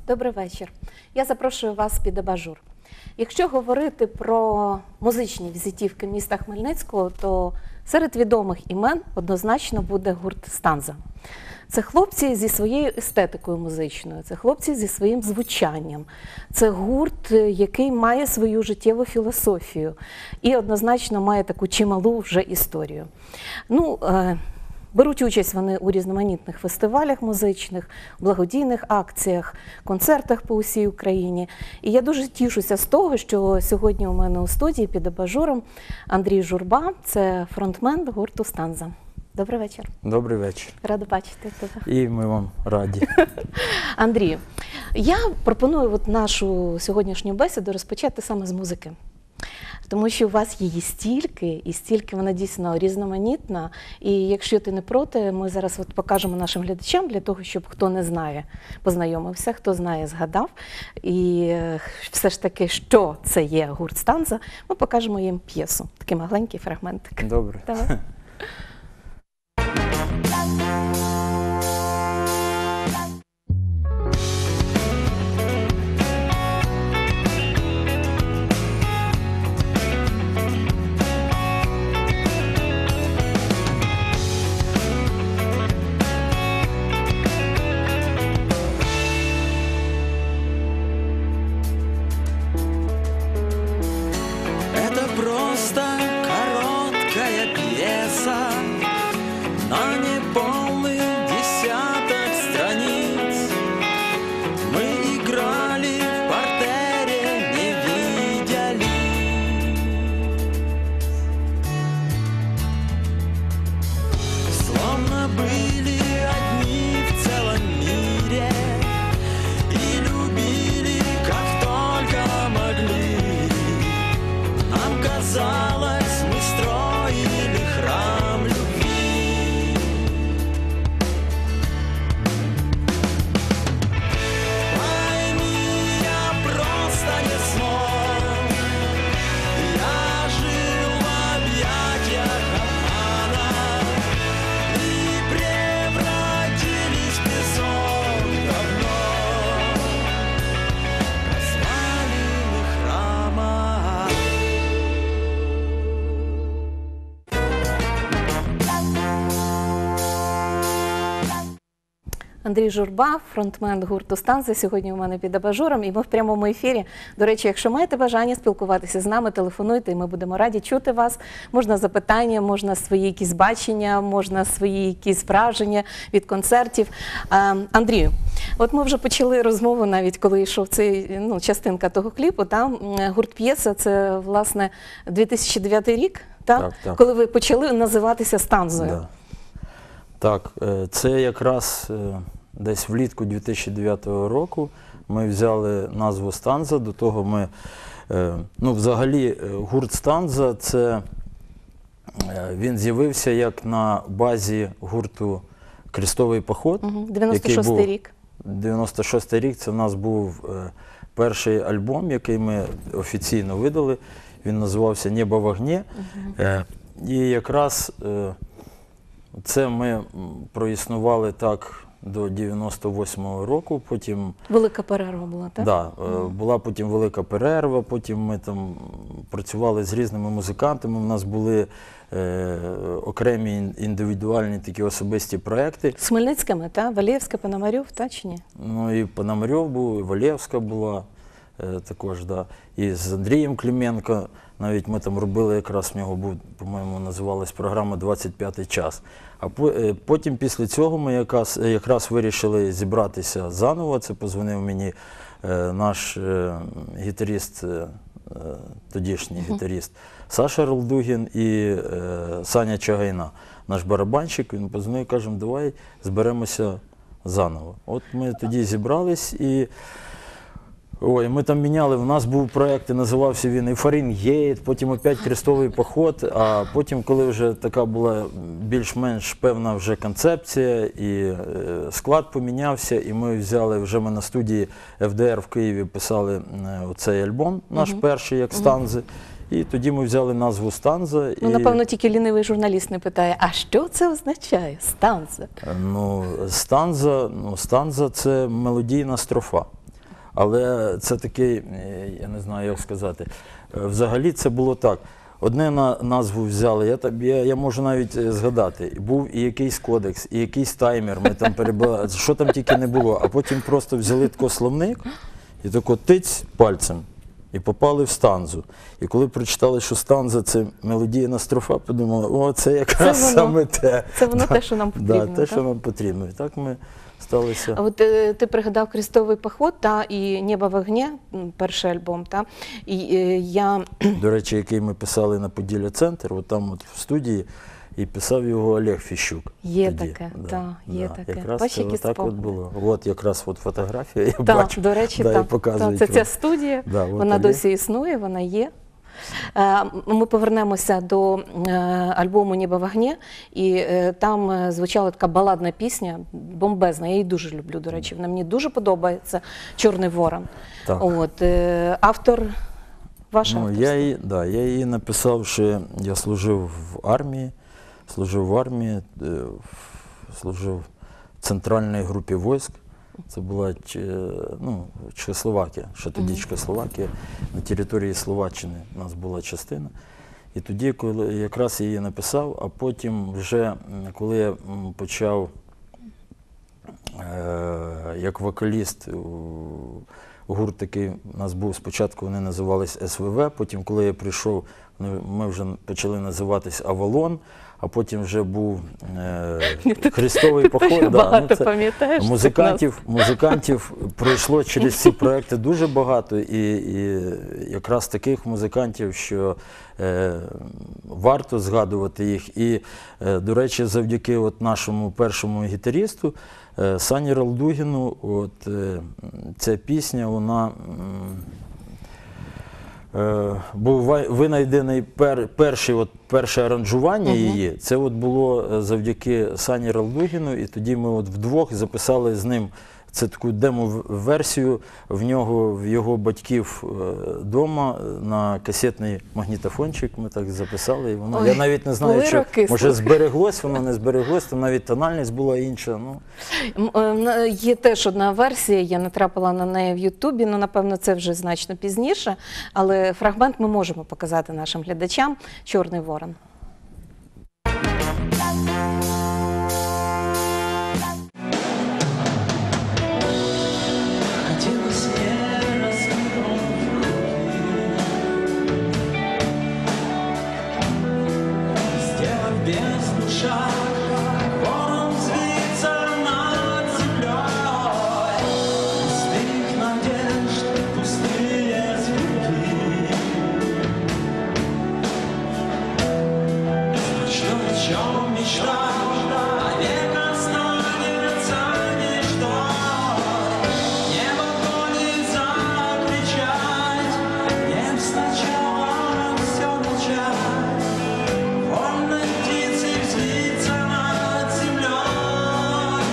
Добрий вечір. Я запрошую вас під абажур. Якщо говорити про музичні візитівки міста Хмельницького, то серед відомих імен однозначно буде гурт «Станза». Це хлопці зі своєю естетикою музичною, це хлопці зі своїм звучанням, це гурт, який має свою життєву філософію і однозначно має таку чималу вже історію. Беруть участь вони у різноманітних фестивалях музичних, благодійних акціях, концертах по усій Україні. І я дуже тішуся з того, що сьогодні у мене у студії під абажуром Андрій Журба, це фронтмен гурту «Станза». Добрий вечір. Добрий вечір. Рада бачити тебе. І ми вам раді. Андрію, я пропоную нашу сьогоднішню бесіду розпочати саме з музики. Тому що у вас її стільки, і стільки вона дійсно різноманітна. І якщо ти не проти, ми зараз покажемо нашим глядачам, для того, щоб хто не знає, познайомився, хто знає, згадав. І все ж таки, що це є гурт «Станза», ми покажемо їм п'єсу. Такий маленький фрагментик. Добре. Давай. Просто короткая пьеса на неполный десяток страниц. Мы играли в партере, не видя лиц. Словно были одни в целом мире и любили, как только могли. Нам казалось, мы строили храм любви. Пойми, я просто не смог. Я жил в объятиях обмана, и превратились в песок давно развалины храма. Андрій Журба, фронтмен гурту «Станза», сьогодні у мене під абажуром, і ми в прямому ефірі. До речі, якщо маєте бажання спілкуватися з нами, телефонуйте, і ми будемо раді чути вас. Можна запитання, можна свої якісь бачення, можна свої якісь враження від концертів. Андрію, от ми вже почали розмову, навіть коли йшов цей, частинка того кліпу, там гурт «П'єса» – це, власне, 2009 рік, так? Так. Коли ви почали називатися «Станзою». Да. Так, це якраз десь влітку 2009 року ми взяли назву «Станза». До того ми, взагалі, гурт «Станза» він з'явився як на базі гурту «Крестовий поход». 96-й рік. 96-й рік, це в нас був перший альбом, який ми офіційно видали. Він називався «Небо в огні». І якраз це ми проіснували так до 98-го року, потім… Велика перерва була, так? Так, була потім велика перерва, потім ми там працювали з різними музикантами, у нас були окремі індивідуальні такі особисті проекти. З Хмельницькими, так? Валєвська, Пономарьов, так чи ні? І Пономарьов був, і Валєвська була також, да. І з Андрієм Клименко, навіть ми там робили, якраз в нього був, по-моєму, називалась програма «25-й час». А потім після цього ми якраз вирішили зібратися заново. Це позвонив мені наш гітаріст, тодішній гітаріст Саша Ролдугін і Саня Чагайна, наш барабанщик. Він позвонив і каже, давай зберемося заново. От ми тоді зібрались і… ми там міняли, у нас був проєкт, називався він і «Фаренгейт», потім опять «Крестовий поход», а потім, коли вже така була більш-менш певна вже концепція, і склад помінявся, і ми взяли, вже ми на студії ФДР в Києві писали оцей альбом, наш перший, як «Станзи», і тоді ми взяли назву «Станза». Напевно, тільки лінивий журналіст не питає, а що це означає «Станза»? «Станза» – це мелодійна строфа. Але це такий, я не знаю, як сказати. Взагалі це було так. Одне назву взяли, я можу навіть згадати. Був і якийсь кодекс, і якийсь таймер, ми там перебирали, що там тільки не було. А потім просто взяли тако словник і тако тиць пальцем. І попали в станзу. І коли прочитали, що станза – це мелодійна строфа, подумали, о, це якраз Це воно. саме те. Це воно те, що нам потрібно. Да, те, що нам потрібно. І так ми сталися. А от ти пригадав «Крестовий поход» і «Небо в огні», перший альбом, та? І я... До речі, який ми писали на Поділля Центр, от там от в студії, і писав його Олег Фіщук. Є тоді. таке, да, є таке. Якраз Бачиш, це які отак от спогади. було. От якраз от фотографія, я Так, бачу. до речі, да, і так. показують Це вам. ця студія, Да, от вона Олег. досі існує, вона є. Ми повернемося до альбому «Небо в огні», і там звучала така баладна пісня, бомбезна, я її дуже люблю, до речі, вона мені дуже подобається, «Чорний ворон». Так. От, автор, ваш Ну, автор. я її написав, що я служив в армії, служив в центральній групі військ. Це була Чехословакія, ще тоді Чехословакія, на території Словаччини у нас була частина. І тоді, коли якраз я її написав, а потім вже, коли я почав як вокаліст, гурт такий у нас був, спочатку вони називались СВВ, потім, коли я прийшов, ми вже почали називатись Авалон, а потім вже був Хрестовий поход. Ти багато це пам'ятаєш. музикантів пройшло через ці проекти дуже багато, і якраз таких музикантів, що варто згадувати їх. І, до речі, завдяки от нашому першому гітарісту Сані Ралдугіну, от ця пісня, вона був винайдений перше аранжування її. Це от було завдяки Сані Ралдугіну, і тоді ми от вдвох записали з ним це таку демо-версію в його батьків вдома на касетний магнітофончик. Ми так записали. І воно, Ой, я навіть не знаю, були що роки, може збереглось, воно не збереглось, там навіть тональність була інша. Є теж одна версія, я натрапила на неї в Ютубі, ну, напевно, це вже значно пізніше, але фрагмент ми можемо показати нашим глядачам «Чорний ворон». Хотелось мне раскинуть руки, сделав бездну шаг, ворон взвиться над землей. Пустых надежд, пустые звуки. Что о чем мечтал, навек останется мечтой. Небо гонит закричать, небо сначала все начать. Вольной птицей взвиться над землей.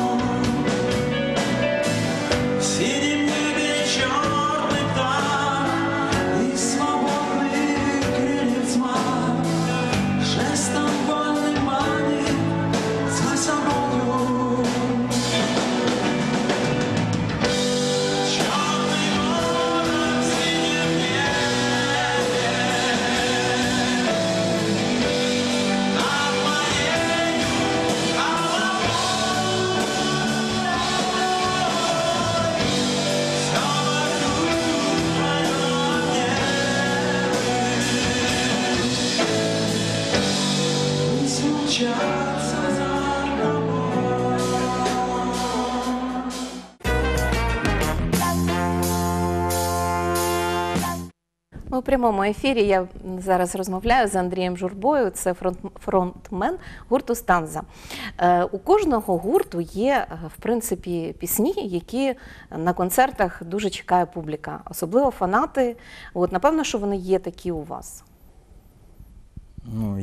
В синем небе черный птах и свободный крыльев взмах. Жестом вольным манит за собою. Черный ворон в синем небе над моей головой. Все вокруг поет небо. Пусть мчатся за тобой. У прямому ефірі я зараз розмовляю з Андрієм Журбою, це фронтмен гурту «Станза». У кожного гурту є, в принципі, пісні, які на концертах дуже чекає публіка, особливо фанати. От, напевно, що вони є такі у вас. Ну,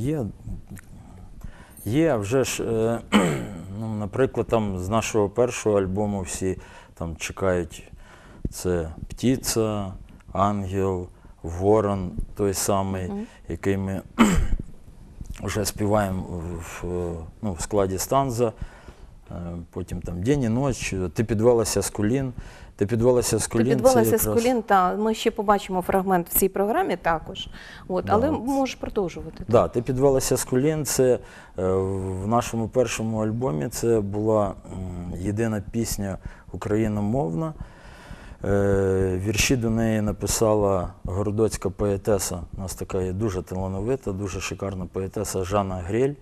є, вже ж, наприклад, там з нашого першого альбому всі там чекають, це «Птиця», «Ангел», «Ворон», той самий, який ми вже співаємо в складі «Станза». потім там «День і ніч», «Ти підвелася з колін». «Ти підвелася з Ти колін» підвелася це з якраз... колін, та ми ще побачимо фрагмент в цій програмі також. От, Да, але от. можеш продовжувати. Да, «Ти підвелася з колін» – це в нашому першому альбомі це була єдина пісня україномовна. Вірші до неї написала городоцька поетеса, у нас така є дуже талановита, дуже шикарна поетеса Жанна Грель.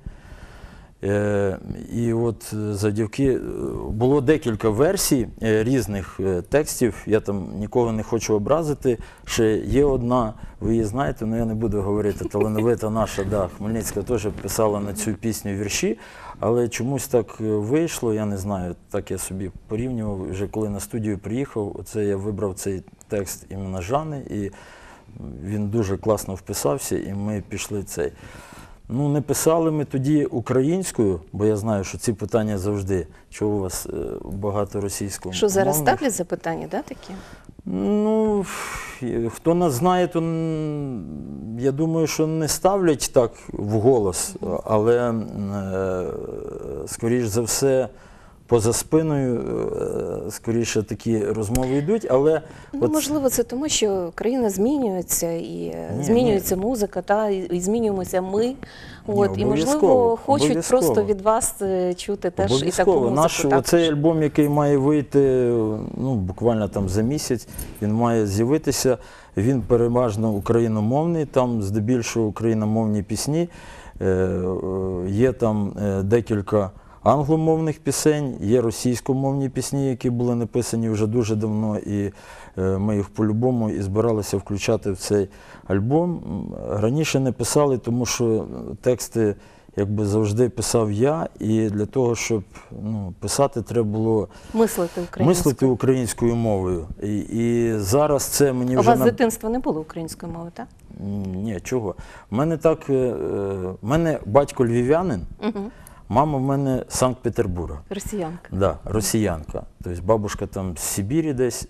І от завдяки, було декілька версій різних текстів, я там нікого не хочу образити, ще є одна, ви її знаєте, але я не буду говорити, талановита наша, да, Хмельницька теж писала на цю пісню вірші, але чомусь так вийшло, я не знаю, так я собі порівнював, вже коли на студію приїхав, оце я вибрав цей текст іменно Жани, і він дуже класно вписався, і ми пішли цей. Ну, не писали ми тоді українською, бо я знаю, що ці питання завжди, чого у вас багато російського. Що зараз ставлять запитання, да, такі? Ну, хто нас знає, то я думаю, що не ставлять так вголос, але, скоріш за все, поза спиною, скоріше, такі розмови йдуть, але... Ну, можливо, це тому, що країна змінюється, і Ні, змінюється музика, та, і змінюємося ми. От, і, можливо, обов'язково, хочуть обов'язково. просто від вас чути теж і таку Обов'язково. музику. Наш так? оцей альбом, який має вийти ну, буквально там за місяць, він має з'явитися, він переважно україномовний, там здебільшого україномовні пісні, є там декілька англомовних пісень, є російськомовні пісні, які були написані вже дуже давно, і ми їх по-любому і збиралися включати в цей альбом. Раніше не писали, тому що тексти якби завжди писав я, і для того, щоб писати, треба було Мислити українською мовою. І зараз це мені У вже... вас з дитинства не було української мови, так? Ні, чого. У мене батько львів'янин, мама в мене з Санкт-Петербурга. Росіянка. Да, росіянка. Тобто бабушка там з Сибірі десь.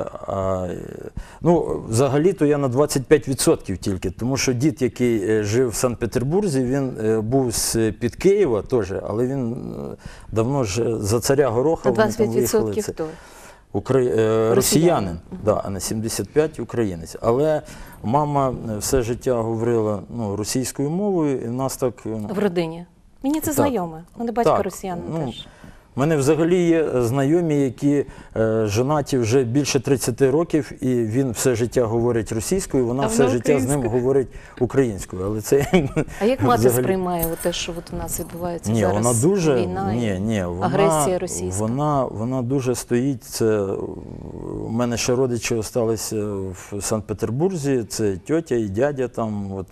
Ну, взагалі-то я на 25% тільки, тому що дід, який жив в Санкт-Петербурзі, він був з-під Києва теж, але він давно ж за царя Гороха. На 25% хто? Росіянин, да, а на 75% українець. Але мама все життя говорила російською мовою, і в нас так... В родині. Мені це Так. знайоме. У мене батько Так, росіянин теж. У мене взагалі є знайомі, які жонаті вже більше 30 років, і він все життя говорить російською, вона А все вона життя з ним українською. говорить українською. Але це А як мати взагалі... сприймає те, що от у нас відбувається Ні, зараз? вона дуже, Війна і вона, агресія російська? Вона дуже стоїть. Це, у мене ще родичі залишилися в Санкт-Петербурзі, це тьотя і дядя там, от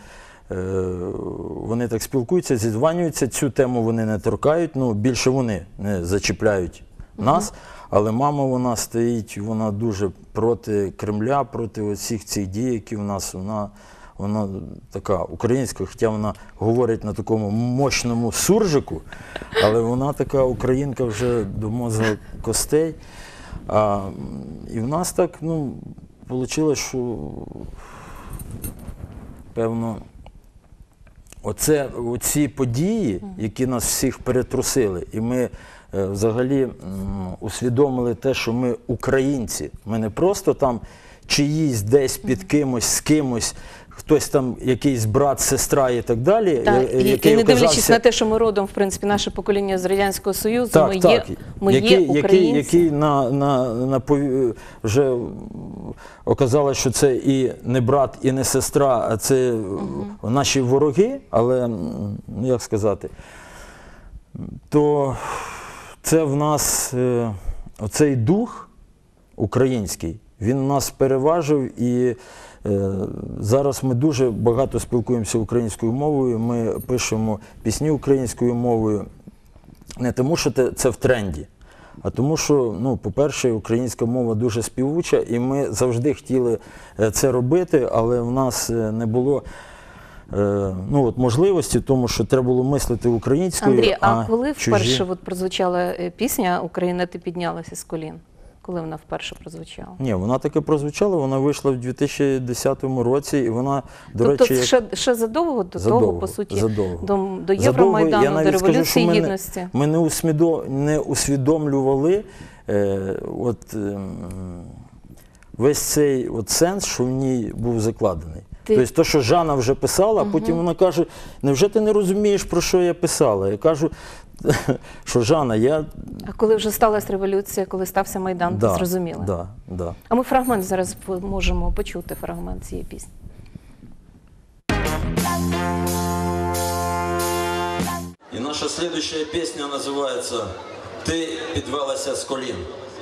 вони так спілкуються, зідзванюються, цю тему вони не торкають, більше вони не зачіпляють нас, але мама вона стоїть, вона дуже проти Кремля, проти усіх цих дій, які в нас, вона така українська, хоча вона говорить на такому мощному суржику, але вона така українка вже до мозга костей. І в нас так, вийшло, що, певно, оці події, які нас всіх перетрусили, і ми взагалі усвідомили те, що ми українці. Ми не просто там чиїсь десь під кимось, з кимось, хтось там, якийсь брат, сестра і так далі. Так, і не дивлячись на те, що ми родом, в принципі, наше покоління з Радянського Союзу, ми є українці. Який вже оказалось, що це і не брат, і не сестра, а це наші вороги, але, як сказати, то це в нас, оцей дух український, він нас переважив, і зараз ми дуже багато спілкуємося українською мовою, ми пишемо пісні українською мовою, не тому, що це в тренді, а тому, що, по-перше, українська мова дуже співуча, і ми завжди хотіли це робити, але в нас не було можливості, тому що треба було мислити українською, Андрій, а коли чужі... вперше прозвучала пісня «Україна, ти піднялася з колін»? коли вона вперше прозвучала? Ні, вона таки прозвучала, вона вийшла в 2010 році, і вона, до Тобто речі, ще задовго до того, задовго, по суті, задовго. до Я Євромайдану, до навіть скажу, що Революції ми Гідності. ми не усвідомлювали весь цей сенс, що в ній був закладений. Тобто, те, що Жанна вже писала, а потім вона каже, невже ти не розумієш, про що я писала? Я кажу, що Жанна, я... А коли вже сталася революція, коли стався Майдан, ти зрозуміла? Да. А ми фрагмент зараз можемо почути, фрагмент цієї пісні. І наша следующая песня називається «Ти підвелася з колін».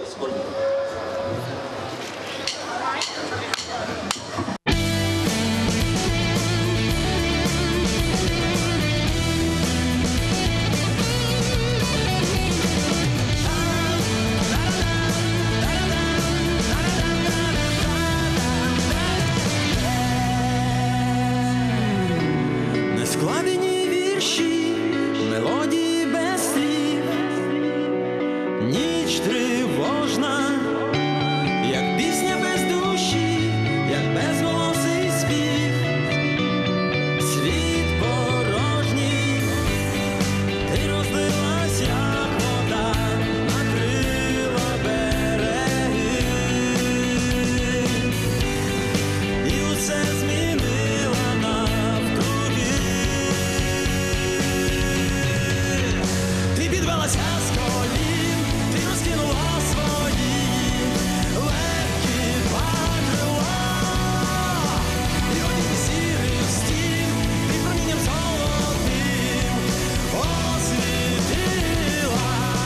Нескладені вірші, мелодії без слів, ніч тривожна, як пісня без душі, як безголосий спів, світ порожній, ти розлилась, як вода, накрила береги, і усе змінила навкруги. Ти підвелася з колін, ти розкинула свої легкі крила, і один сірий стін, ти промінням золотим освітила.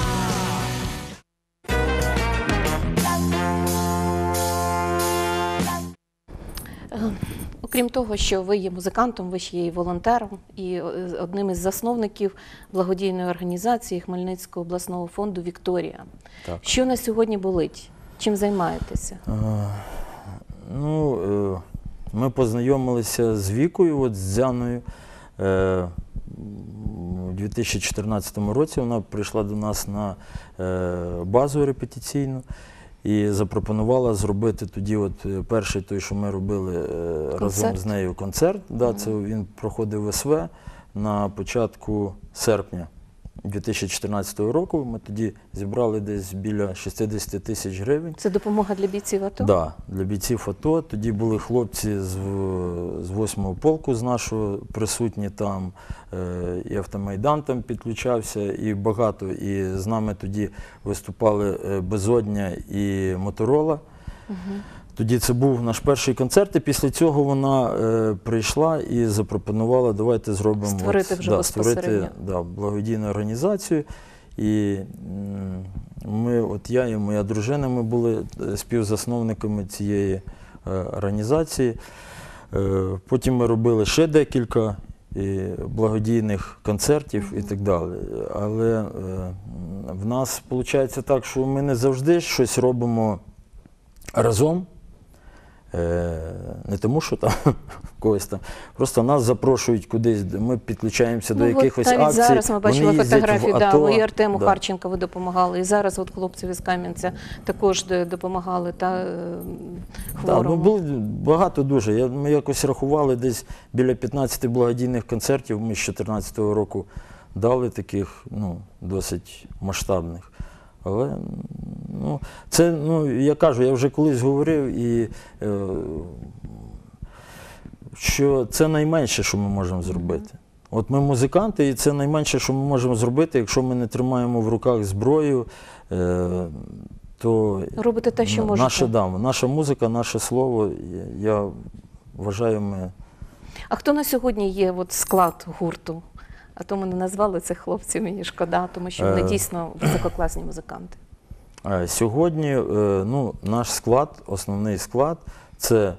Окрім того, що ви є музикантом, ви ще є і волонтером, і одним із засновників благодійної організації Хмельницького обласного фонду «Вікторія». Так. Що на сьогодні болить? Чим займаєтеся? Ми познайомилися з Вікою, з Дзяною. У 2014 році вона прийшла до нас на базу репетиційну і запропонувала зробити тоді перший той, що ми робили разом з нею концерт. Да, це він проходив в СВ на початку серпня 2014 року. Ми тоді зібрали десь біля 60 тисяч гривень. Це допомога для бійців АТО? Так, да, для бійців АТО. Тоді були хлопці з 8-го полку з нашого присутні там, і Автомайдан там підключався, і багато. І з нами тоді виступали Безодня і Моторола. Тоді це був наш перший концерт, і після цього вона прийшла і запропонувала, давайте зробимо створити вже безпосередньо. Благодійну організацію. І ми, я і моя дружина, ми були співзасновниками цієї організації. Потім ми робили ще декілька благодійних концертів і так далі. Але в нас виходить так, що ми не завжди щось робимо разом. Не тому, що там когось там. Просто нас запрошують кудись, ми підключаємося до якихось акцій. Навіть зараз ми бачили фотографії, АТО. і Артему Харченка ви допомагали, і зараз хлопців із Кам'янця також допомагали хворому. Було багато дуже. Ми якось рахували десь біля 15 благодійних концертів. Ми з 2014 року дали таких досить масштабних. Але це, я кажу, я вже колись говорив, що це найменше, що ми можемо зробити. От ми музиканти, і це найменше, що ми можемо зробити, якщо ми не тримаємо в руках зброю, то робите те, що можете. Наша музика, наше слово, я вважаю, ми... А хто на сьогодні є склад гурту? А то ми не назвали цих хлопців, мені шкода, тому що вони дійсно висококласні музиканти. Сьогодні наш склад, основний склад, це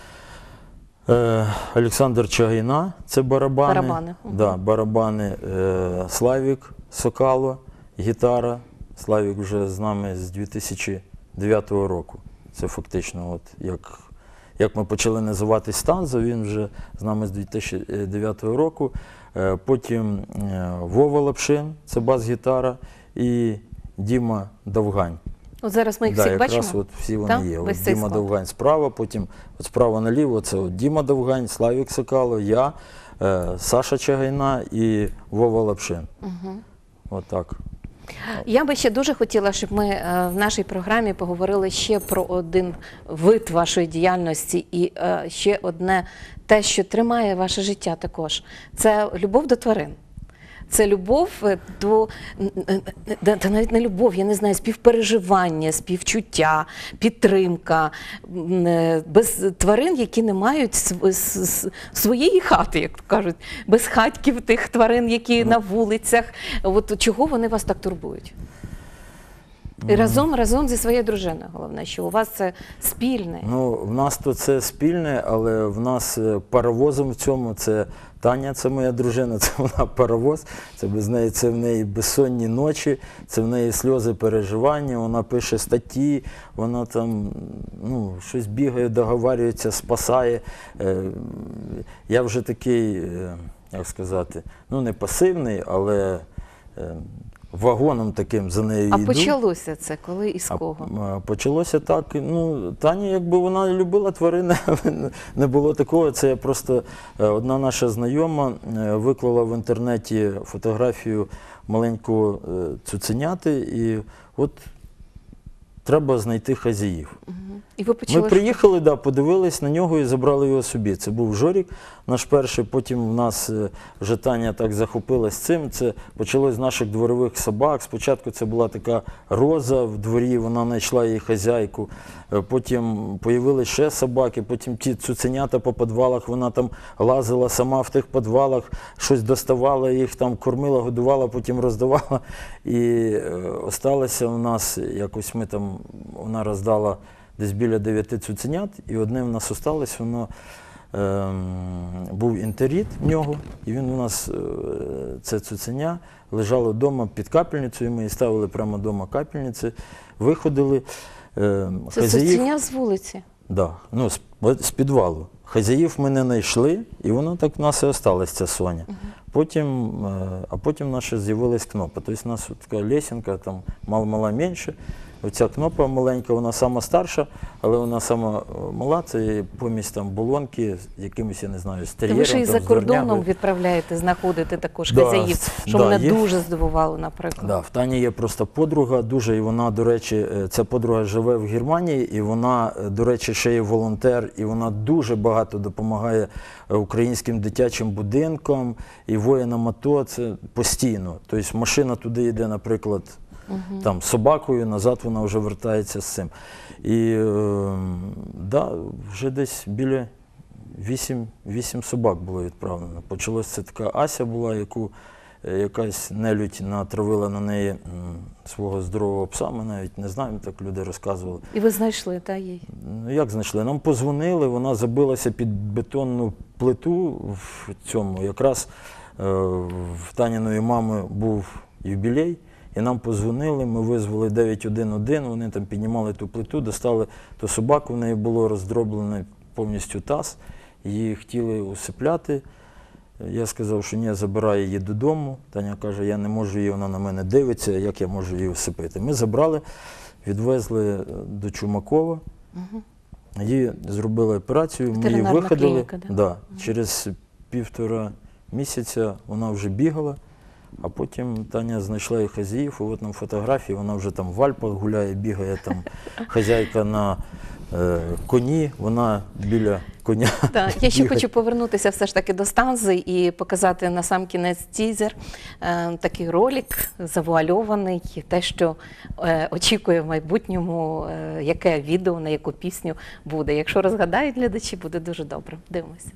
Олександр Чагайна, це барабани. Барабани. Славік Сокало, гітара. Славік вже з нами з 2009 року. Це фактично, як ми почали називатись Станзо, він вже з нами з 2009 року. Потім Вова Лапшин, це бас-гітара, і Діма Довгань. От зараз ми їх всіх якраз бачимо. от всі вони Так? є. Весь От цей Діма склад. Довгань справа, потім от справа наліво це от Діма Довгань, Славік Сокало, я, Саша Чагайна і Вова Лапшин. Отак. Я би ще дуже хотіла, щоб ми в нашій програмі поговорили ще про один вид вашої діяльності і ще одне те, що тримає ваше життя також. Це любов до тварин. Це любов до, та навіть не любов, я не знаю, співпереживання, співчуття, підтримка. Без тварин, які не мають своєї хати, як кажуть, без хатків тих тварин, які на вулицях. От чого вони вас так турбують? І разом зі своєю дружиною, головне, що у вас це спільне. Ну, в нас то це спільне, але в нас паровозом в цьому це Таня, це моя дружина, це вона паровоз, це без неї, це в неї безсонні ночі, це в неї сльози переживання, вона пише статті, вона там щось бігає, договарюється, спасає. Я вже такий, як сказати, не пасивний, але вагоном таким за нею йду. А почалося це коли і з кого? Почалося так, Таня, якби вона любила тварини, але не було такого. Це просто одна наша знайома виклала в інтернеті фотографію маленького цуценяти, і от треба знайти хазяїв. І ви почали... Ми приїхали, подивились на нього і забрали його собі. Це був Жорік, наш перший, потім в нас вже Таня так захопилась цим. Це почалось з наших дворових собак. Спочатку це була така Роза в дворі, вона знайшла її хазяйку. Потім появились ще собаки, потім ті цуценята по підвалах, вона там лазила сама в тих підвалах, щось доставала їх, там кормила, годувала, потім роздавала. І осталося у нас, якось ми там, вона роздала десь біля 9 цуценят, і одне в нас осталось, воно був інтерит в нього, і він у нас, це цуценя, лежало вдома під капельницею, ми її ставили прямо вдома капельниці, виходили. Це цуценя з вулиці? Так, з підвалу. Хазяїв ми не знайшли, і воно так в нас і осталась, ця Соня. А потім наша з'явилась Кнопа. Тобто у нас така лесенка, там мала менше. Оця Кнопа маленька, вона сама старша, але вона сама мала, це помість там болонки з якимось, я не знаю, з тер'єром. Ви ж і за кордоном дворнягою. відправляєте, знаходите також хазяїв, що мене дуже здивувало, наприклад. Да, в Тані є просто подруга дуже, і вона, до речі, ця подруга живе в Германії, і вона, до речі, ще є волонтер, і вона дуже багато допомагає українським дитячим будинкам, і воїнам АТО, це постійно. Тобто машина туди йде, наприклад, там з собакою, назад вона вже вертається з цим. І вже десь біля 8 собак було відправлено. Почалось це така Ася була, яку якась нелюдь натравила на неї свого здорового пса, ми навіть не знаємо, так люди розказували. І ви знайшли, так, її? Ну, як знайшли? Нам позвонили, вона забилася під бетонну плиту в цьому. Якраз в Таніної мами був юбілей, і нам позвонили, ми визвали 911, вони там піднімали ту плиту, достали ту собаку, в неї було роздроблений повністю таз, її хотіли усипляти. Я сказав, що ні, забираю її додому. Таня каже, я не можу її, вона на мене дивиться, як я можу її усипити. Ми забрали, відвезли до Чумакова, її зробили операцію, ми її виходили. Клініка, да? Через 1,5 місяця вона вже бігала, а потім Таня знайшла її хазяїв, і от нам фотографії, вона вже там в Альпах гуляє, бігає, там хазяйка на коні, вона біля коня. Так, я ще хочу повернутися все ж таки до Станзи і показати на сам кінець тізер, такий ролик завуальований, те, що очікує в майбутньому, яке відео, на яку пісню буде. Якщо розгадають глядачі, буде дуже добре. Дивимося.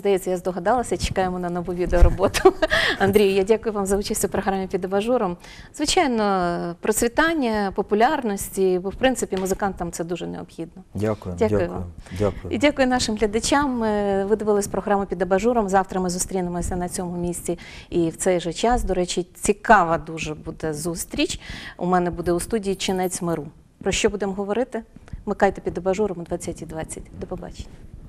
здається, я здогадалася, чекаємо на нову відеороботу. Андрію, я дякую вам за участь у програмі «Під абажуром». Звичайно, процвітання, популярності, бо, в принципі, музикантам це дуже необхідно. Дякую, Дякую дякую, вам. дякую. І дякую нашим глядачам. Ви дивились програму «Під абажуром». Завтра ми зустрінемося на цьому місці і в цей же час. До речі, цікава дуже буде зустріч. У мене буде у студії «Чинець миру». Про що будемо говорити? Вмикайте «Під абажуром» о 20:20. До побачення.